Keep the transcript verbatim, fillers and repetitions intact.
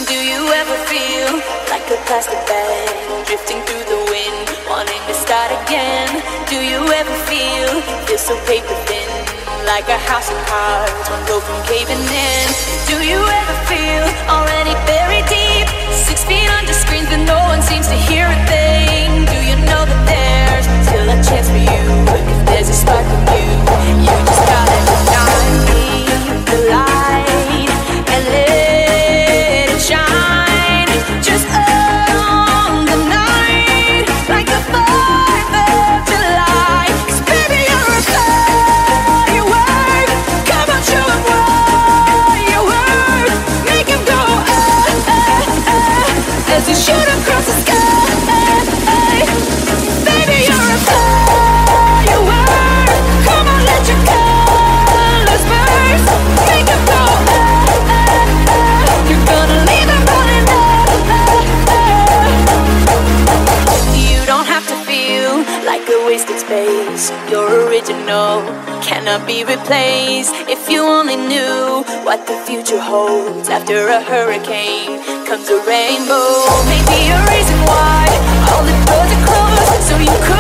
Do you ever feel like a plastic bag drifting through the wind, wanting to start again? Do you ever feel this so paper thin, like a house of cards, one blow from caving in? Do you ever feel already buried deep, six feet under screens but no one seems to hear a thing? Do you know that there's still a chance for you, if there's a spark in you? You just gotta ignite the light and let it shine, just on the night, like the fourth of July. 'Cause baby, you're a firework. Come on, show 'em what you're worth. Make 'em go ah, ah, ah, as you shoot across the sky. Baby, you're a firework. Come on, let your colors burst. Make 'em go ah, ah, ah. You're gonna leave 'em running ah. You don't have to feel like a wasted space. You're original, cannot be replaced. If you only knew what the future holds, after a hurricane comes a rainbow. Maybe a reason why all the doors are closed, so you could